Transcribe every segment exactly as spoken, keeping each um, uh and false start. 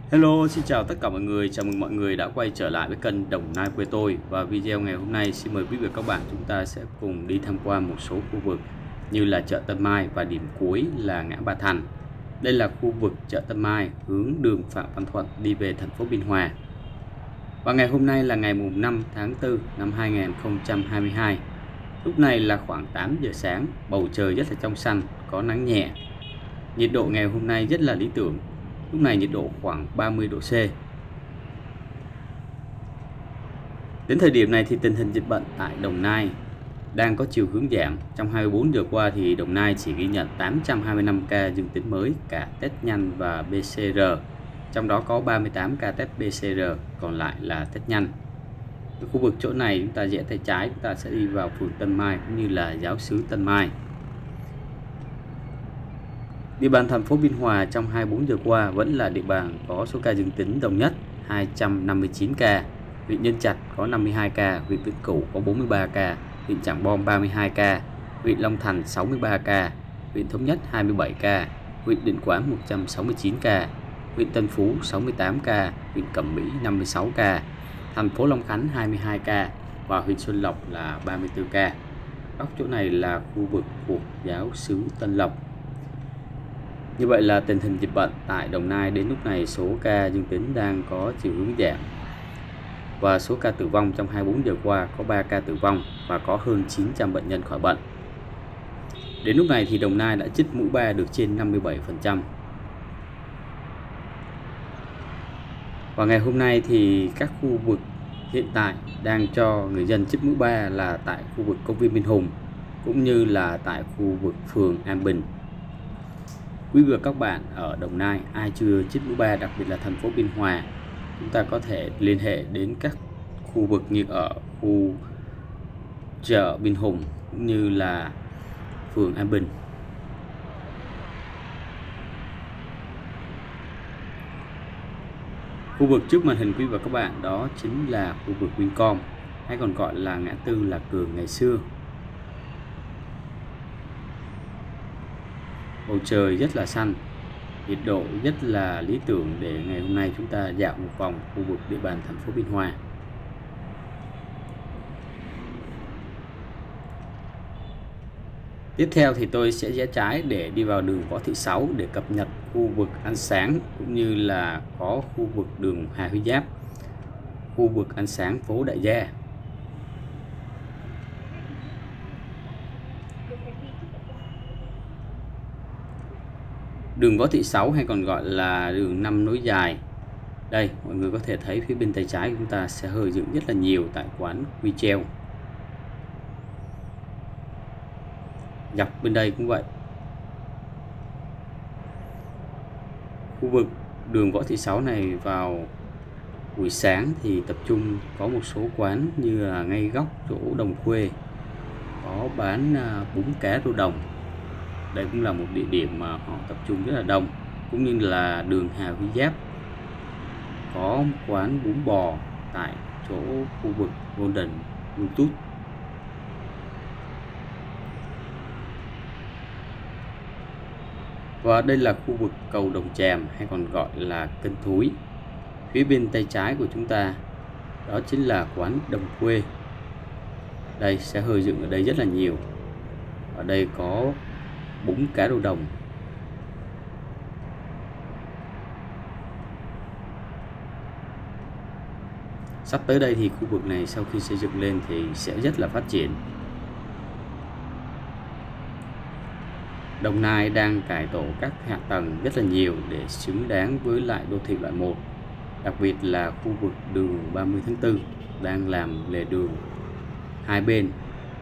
Hello, xin chào tất cả mọi người, chào mừng mọi người đã quay trở lại với kênh Đồng Nai quê tôi. Và video ngày hôm nay xin mời quý vị và các bạn chúng ta sẽ cùng đi tham quan một số khu vực như là chợ Tân Mai và điểm cuối là ngã Ba Thành. Đây là khu vực chợ Tân Mai hướng đường Phạm Văn Thuận đi về thành phố Biên Hòa. Và ngày hôm nay là ngày mùng năm tháng tư năm hai nghìn không trăm hai mươi hai. Lúc này là khoảng tám giờ sáng, bầu trời rất là trong xanh, có nắng nhẹ. Nhiệt độ ngày hôm nay rất là lý tưởng. Lúc này nhiệt độ khoảng ba mươi độ C. Đến thời điểm này thì tình hình dịch bệnh tại Đồng Nai đang có chiều hướng giảm. Trong hai mươi bốn giờ qua thì Đồng Nai chỉ ghi nhận tám trăm hai mươi lăm ca dương tính mới cả test nhanh và pê xê rờ. Trong đó có ba mươi tám ca test pê xê rờ, còn lại là test nhanh. Ở khu vực chỗ này chúng ta rẽ tay trái, chúng ta sẽ đi vào phường Tân Mai cũng như là giáo xứ Tân Mai. Địa bàn thành phố Biên Hòa trong hai mươi bốn giờ qua vẫn là địa bàn có số ca dương tính đông nhất, hai trăm năm mươi chín ca. Huyện Nhân Trạch có năm mươi hai ca, huyện Vĩnh Cửu có bốn mươi ba ca, huyện Trảng Bom ba mươi hai ca, huyện Long Thành sáu mươi ba ca, huyện Thống Nhất hai mươi bảy ca, huyện Định Quán một trăm sáu mươi chín ca, huyện Tân Phú sáu mươi tám ca, huyện Cẩm Mỹ năm mươi sáu ca, thành phố Long Khánh hai mươi hai ca và huyện Xuân Lộc là ba mươi tư ca. Góc chỗ này là khu vực thuộc giáo xứ Tân Lộc. Như vậy là tình hình dịch bệnh tại Đồng Nai đến lúc này số ca dương tính đang có chiều hướng giảm. Và số ca tử vong trong hai mươi bốn giờ qua có ba ca tử vong và có hơn chín trăm bệnh nhân khỏi bệnh. Đến lúc này thì Đồng Nai đã chích mũi ba được trên năm mươi bảy phần trăm. Và ngày hôm nay thì các khu vực hiện tại đang cho người dân chích mũi ba là tại khu vực công viên Minh Hùng cũng như là tại khu vực phường An Bình. Quý vị và các bạn ở Đồng Nai ai chưa chích mũi ba, đặc biệt là thành phố Biên Hòa, chúng ta có thể liên hệ đến các khu vực như ở khu chợ Biên Hùng cũng như là phường An Bình. Khu vực trước màn hình quý vị và các bạn đó chính là khu vực Vincom, hay còn gọi là ngã tư Lạc Cường ngày xưa. Bầu trời rất là xanh, nhiệt độ rất là lý tưởng để ngày hôm nay chúng ta dạo một vòng khu vực địa bàn thành phố Biên Hòa. Tiếp theo thì tôi sẽ rẽ trái để đi vào đường Võ Thị Sáu để cập nhật khu vực ăn sáng cũng như là có khu vực đường Hà Huy Giáp, khu vực ăn sáng phố Đại Gia. Đường Võ Thị Sáu hay còn gọi là đường năm nối dài. Đây, mọi người có thể thấy phía bên tay trái chúng ta sẽ hơi dựng rất là nhiều tại quán Quy Treo. Dọc bên đây cũng vậy. Khu vực đường Võ Thị Sáu này vào buổi sáng thì tập trung có một số quán như là ngay góc chỗ Đồng Khuê có bán bún cá rô đồng. Đây cũng là một địa điểm mà họ tập trung rất là đông, cũng như là đường Hà Huy Giáp có quán bún bò tại chỗ khu vực Golden Bluetooth. Và đây là khu vực cầu Đồng Tràm hay còn gọi là Kênh Thúi. Phía bên tay trái của chúng ta đó chính là quán Đồng Quê. Đây sẽ hơi dựng ở đây rất là nhiều. Ở đây có bún cá rô đồng. Sắp tới đây thì khu vực này sau khi xây dựng lên thì sẽ rất là phát triển. Đồng Nai đang cải tổ các hạ tầng rất là nhiều để xứng đáng với lại đô thị loại một. Đặc biệt là khu vực đường ba mươi tháng tư đang làm lề đường hai bên.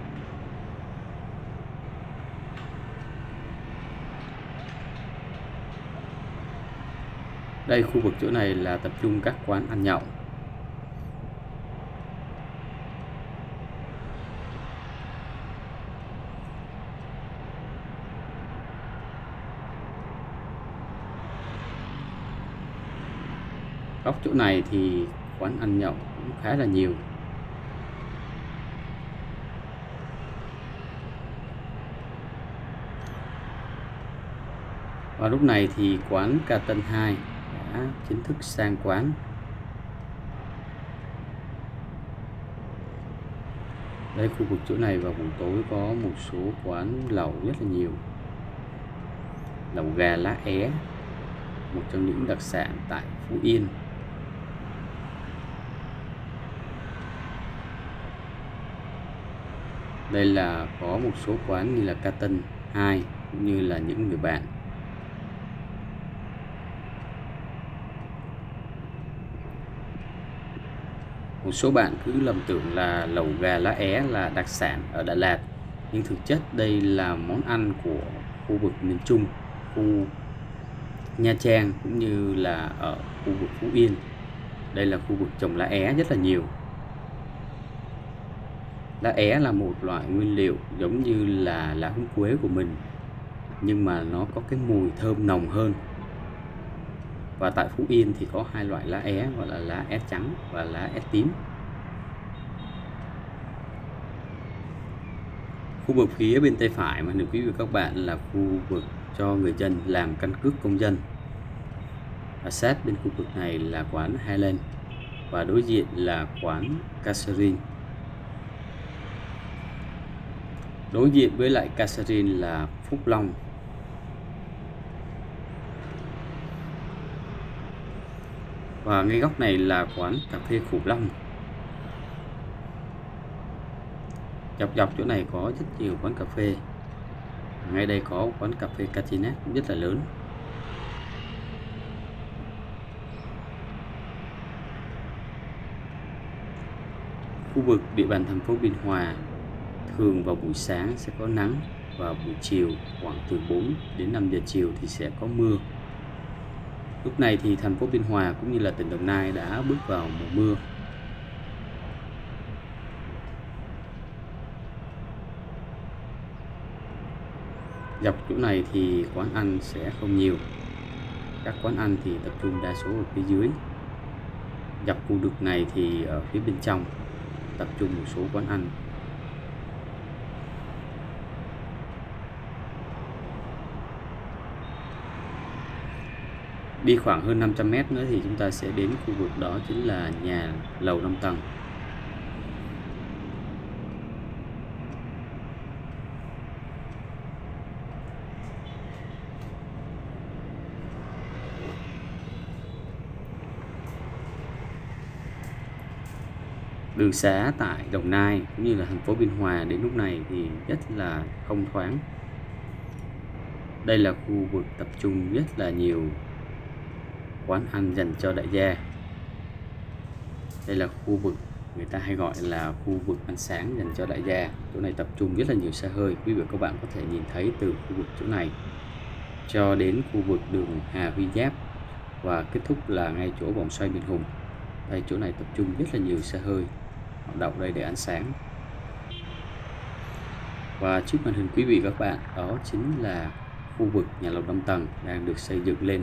Đây, khu vực chỗ này là tập trung các quán ăn nhậu. Góc chỗ này thì quán ăn nhậu cũng khá là nhiều. Và lúc này thì quán Ca Tân hai đã chính thức sang quán. Đây, khu vực chỗ này vào buổi tối có một số quán lẩu rất là nhiều. Lẩu gà lá é, một trong những đặc sản tại Phú Yên. Đây là có một số quán như là Cotton hai cũng như là những người bạn. Một số bạn cứ lầm tưởng là lẩu gà lá é là đặc sản ở Đà Lạt, nhưng thực chất đây là món ăn của khu vực miền Trung, khu Nha Trang cũng như là ở khu vực Phú Yên. Đây là khu vực trồng lá é rất là nhiều. Lá é là một loại nguyên liệu giống như là lá húng quế của mình, nhưng mà nó có cái mùi thơm nồng hơn. Và tại Phú Yên thì có hai loại lá é, gọi là lá é trắng và lá é tím. Khu vực phía bên tay phải mà nếu quý vị và các bạn là khu vực cho người dân làm căn cước công dân. Và sát bên khu vực này là quán Highland và đối diện là quán Catherine. Đối diện với lại Catherine là Phúc Long. Và ngay góc này là quán cà phê Khủng Long. Dọc dọc chỗ này có rất nhiều quán cà phê. Ngay đây có quán cà phê Catinet cũng rất là lớn. Khu vực địa bàn thành phố Biên Hòa thường vào buổi sáng sẽ có nắng và buổi chiều khoảng từ bốn đến năm giờ chiều thì sẽ có mưa. Lúc này thì thành phố Biên Hòa cũng như là tỉnh Đồng Nai đã bước vào mùa mưa. Dọc chỗ này thì quán ăn sẽ không nhiều. Các quán ăn thì tập trung đa số ở phía dưới. Dọc khu vực này thì ở phía bên trong tập trung một số quán ăn. Đi khoảng hơn năm trăm mét nữa thì chúng ta sẽ đến khu vực đó chính là nhà lầu năm tầng. Đường xá tại Đồng Nai cũng như là thành phố Biên Hòa đến lúc này thì rất là thông thoáng. Đây là khu vực tập trung rất là nhiều quán ăn dành cho đại gia. Đây là khu vực người ta hay gọi là khu vực ăn sáng dành cho đại gia. Chỗ này tập trung rất là nhiều xe hơi. Quý vị và các bạn có thể nhìn thấy từ khu vực chỗ này cho đến khu vực đường Hà Huy Giáp và kết thúc là ngay chỗ vòng xoay Biên Hùng. Đây, chỗ này tập trung rất là nhiều xe hơi, họ đậu đây để ăn sáng. Và trước màn hình quý vị và các bạn, đó chính là khu vực nhà lầu năm tầng đang được xây dựng lên.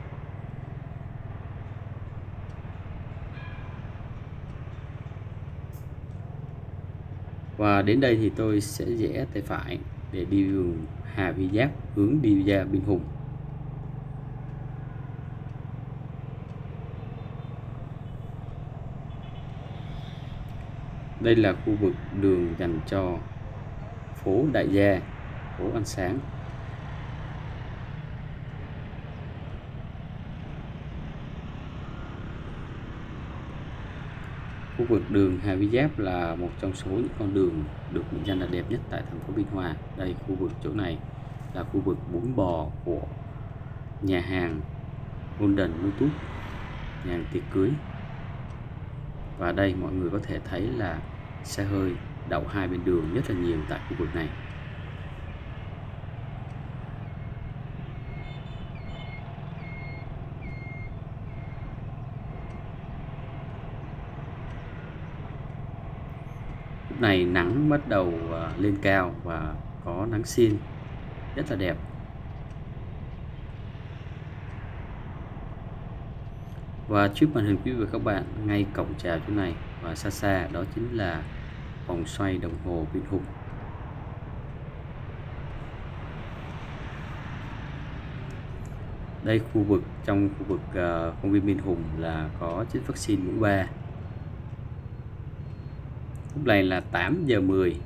Và đến đây thì tôi sẽ rẽ tay phải để đi đường Hà Huy Giáp hướng đi ra Biên Hùng. Đây là khu vực đường dành cho phố đại gia, phố ăn sáng. Khu vực đường Hà Huy Giáp là một trong số những con đường được mệnh danh là đẹp nhất tại thành phố Biên Hòa. Đây, khu vực chỗ này là khu vực bún bò của nhà hàng Golden Lotus, nhà hàng tiệc cưới. Và đây mọi người có thể thấy là xe hơi đậu hai bên đường rất là nhiều tại khu vực này. Lúc này nắng bắt đầu lên cao và có nắng xiên rất là đẹp. Và trước màn hình quý vị và các bạn, ngay cổng chào chỗ này và xa xa đó chính là vòng xoay đồng hồ Biên Hùng. Đây khu vực trong khu vực uh, công viên Minh Hùng là có chích vaccine mũi ba. Lúc này là tám giờ mười.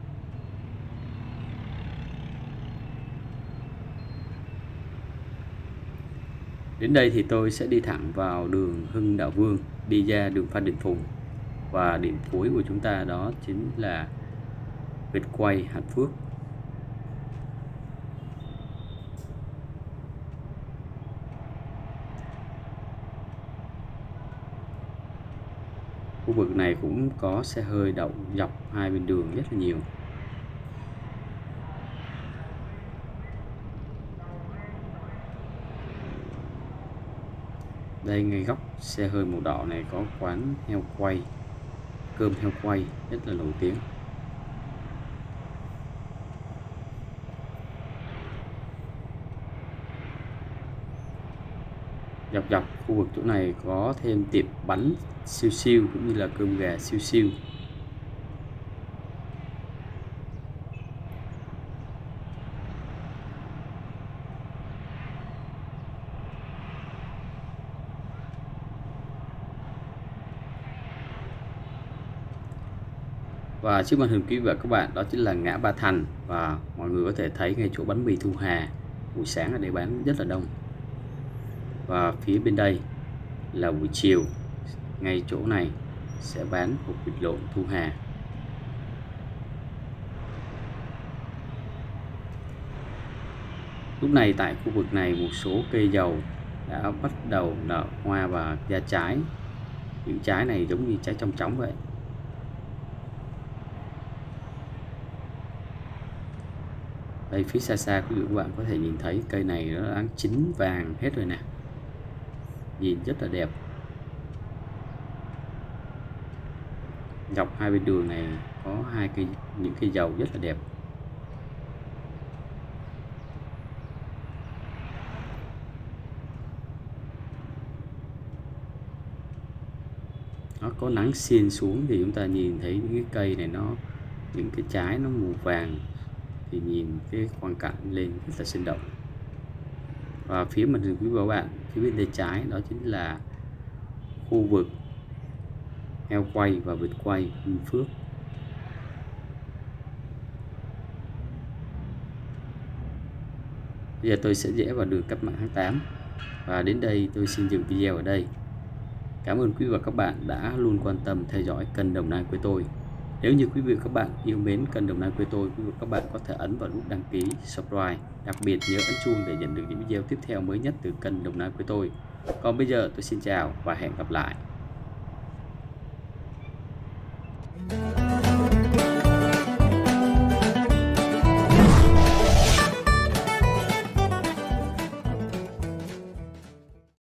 Đến đây thì tôi sẽ đi thẳng vào đường Hưng Đạo Vương, đi ra đường Phan Đình Phùng, và điểm cuối của chúng ta đó chính là vịt quay Hạnh Phước. Khu vực này cũng có xe hơi đậu dọc hai bên đường rất là nhiều. Đây ngay góc xe hơi màu đỏ này có quán heo quay, cơm heo quay rất là nổi tiếng. Dọc dọc khu vực chỗ này có thêm tiệm bánh siêu siêu cũng như là cơm gà siêu siêu. Và trước màn hình quý vị và các bạn đó chính là ngã Ba Thành, và mọi người có thể thấy ngay chỗ bánh mì Thu Hà buổi sáng ở đây bán rất là đông. Và phía bên đây là buổi chiều, ngay chỗ này sẽ bán hột vịt lộn Thu Hà. Lúc này tại khu vực này một số cây dầu đã bắt đầu nở hoa và ra trái. Những trái này giống như trái trong chóng vậy. Đây phía xa xa quý vị các bạn có thể nhìn thấy cây này nó đang chín vàng hết rồi nè, nhìn rất là đẹp. Dọc hai bên đường này có hai cây những cây dầu rất là đẹp. Nó có nắng xiên xuống thì chúng ta nhìn thấy những cái cây này nó những cái trái nó màu vàng, thì nhìn cái quang cảnh lên rất là sinh động. Và phía mặt rừng quý vị và các bạn, phía bên tay trái đó chính là khu vực heo quay và vịt quay Minh Phước. Bây giờ tôi sẽ rẽ vào đường Cách Mạng tháng tám, và đến đây tôi xin dừng video ở đây. Cảm ơn quý vị và các bạn đã luôn quan tâm theo dõi kênh Đồng Nai Quê Tôi. Nếu như quý vị và các bạn yêu mến kênh Đồng Nai Quê Tôi, quý vị và các bạn có thể ấn vào nút đăng ký, subscribe, đặc biệt nhớ ấn chuông để nhận được những video tiếp theo mới nhất từ kênh Đồng Nai Quê Tôi. Còn bây giờ tôi xin chào và hẹn gặp lại.